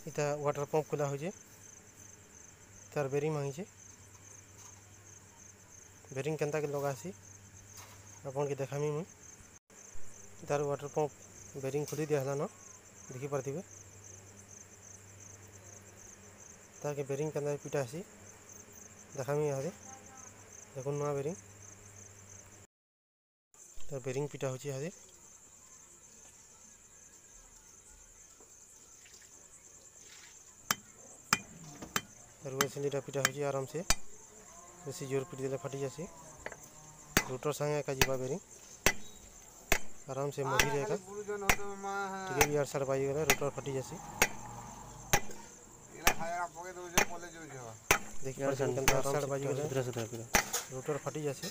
इटा water pump खोला हो तार बेरिंग मांगी बेरिंग केनता के लगासी आपन के देखामी मुई तार वाटर पंप बेरिंग खोली दिया हलान देखी पार्थिबे ताके बेरिंग केनता पिटा आसी देखामी यहाँ देखो नुआ बेरिंग तार बेरिंग पिटा होची यहाँ रुए सिलीटा पिटा होची आराम से बेसी जोर पिट देले फाटी जासी रोटर संगे का जीवा बेरिंग आराम से मही रहेगा ठीक भी 8 बाजी गले रोटर फाटी जासी देखिए 8 बाजी गले रोटर फाटी जासी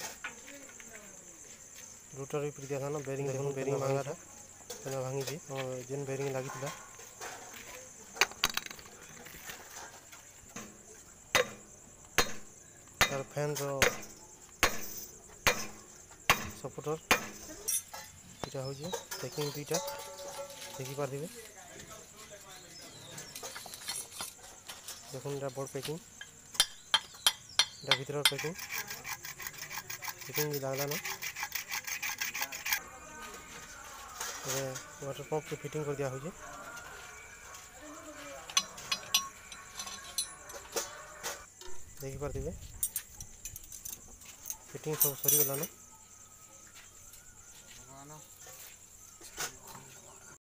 रोटर भी पिट दिया था ना बेरिंग देखो बेरिंग महंगा था तो भांगी थी और जिन बेरिंग लगी थी तार फैन रो सपोर्टर इटा हो पैकिंग दुईटा देखी पार्थिबे देखो बड़ पैकिंग भर पैकिंग पैकिंग भी लगला ना वाटर पंप के फिटिंग कर दिया हो देखी पार्थिबे फिटिंग सब सरी गलान।